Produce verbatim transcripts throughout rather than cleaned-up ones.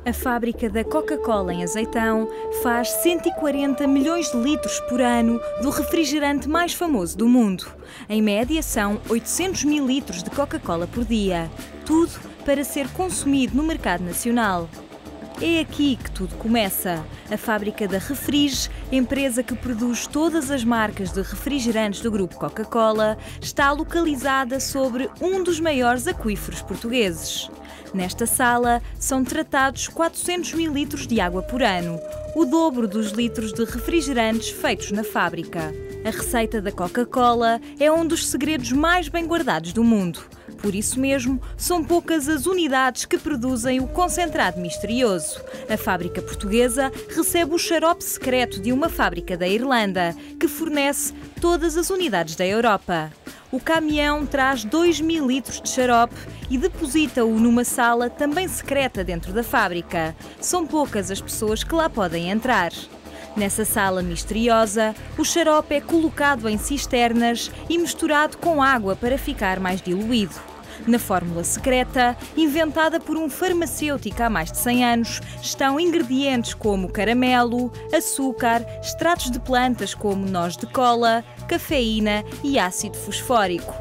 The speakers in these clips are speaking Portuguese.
A fábrica da Coca-Cola em Azeitão faz cento e quarenta milhões de litros por ano do refrigerante mais famoso do mundo. Em média, são oitocentos mil litros de Coca-Cola por dia. Tudo para ser consumido no mercado nacional. É aqui que tudo começa. A fábrica da Refrige, empresa que produz todas as marcas de refrigerantes do grupo Coca-Cola, está localizada sobre um dos maiores aquíferos portugueses. Nesta sala são tratados quatrocentos mil litros de água por ano, o dobro dos litros de refrigerantes feitos na fábrica. A receita da Coca-Cola é um dos segredos mais bem guardados do mundo. Por isso mesmo, são poucas as unidades que produzem o concentrado misterioso. A fábrica portuguesa recebe o xarope secreto de uma fábrica da Irlanda, que fornece todas as unidades da Europa. O caminhão traz dois mil litros de xarope e deposita-o numa sala também secreta dentro da fábrica. São poucas as pessoas que lá podem entrar. Nessa sala misteriosa, o xarope é colocado em cisternas e misturado com água para ficar mais diluído. Na fórmula secreta, inventada por um farmacêutico há mais de cem anos, estão ingredientes como caramelo, açúcar, extratos de plantas como noz de cola, cafeína e ácido fosfórico.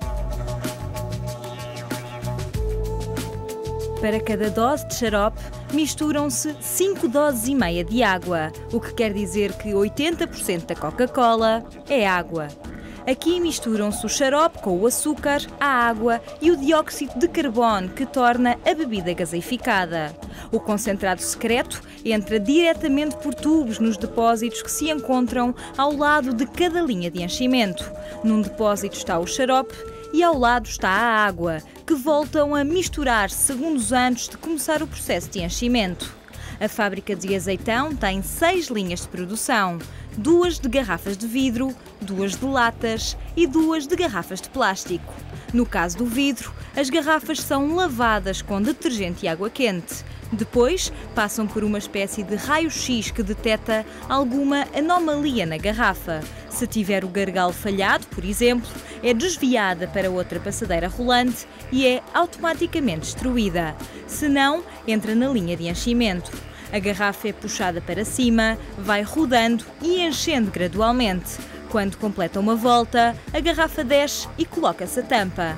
Para cada dose de xarope, misturam-se cinco doses e meia de água, o que quer dizer que oitenta por cento da Coca-Cola é água. Aqui misturam-se o xarope com o açúcar, a água e o dióxido de carbono, que torna a bebida gaseificada. O concentrado secreto entra diretamente por tubos nos depósitos que se encontram ao lado de cada linha de enchimento. Num depósito está o xarope e ao lado está a água, que voltam a misturar segundos antes de começar o processo de enchimento. A fábrica de Azeitão tem seis linhas de produção, duas de garrafas de vidro, duas de latas e duas de garrafas de plástico. No caso do vidro, as garrafas são lavadas com detergente e água quente. Depois, passam por uma espécie de raio-x que detecta alguma anomalia na garrafa. Se tiver o gargalo falhado, por exemplo, é desviada para outra passadeira rolante e é automaticamente destruída. Se não, entra na linha de enchimento. A garrafa é puxada para cima, vai rodando e enchendo gradualmente. Quando completa uma volta, a garrafa desce e coloca-se a tampa.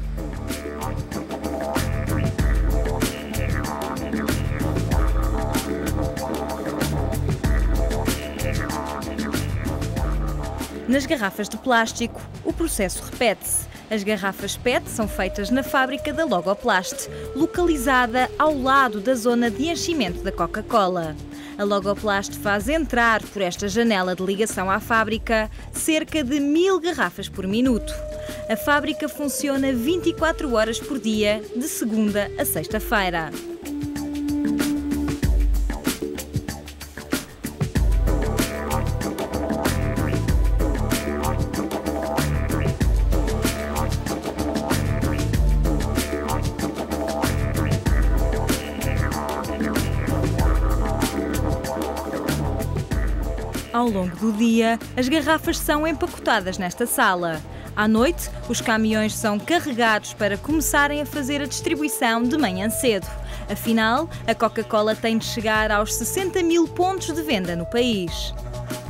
Nas garrafas de plástico, o processo repete-se. As garrafas P E T são feitas na fábrica da Logoplast, localizada ao lado da zona de enchimento da Coca-Cola. A Logoplast faz entrar por esta janela de ligação à fábrica cerca de mil garrafas por minuto. A fábrica funciona vinte e quatro horas por dia, de segunda a sexta-feira. Ao longo do dia, as garrafas são empacotadas nesta sala. À noite, os caminhões são carregados para começarem a fazer a distribuição de manhã cedo. Afinal, a Coca-Cola tem de chegar aos sessenta mil pontos de venda no país.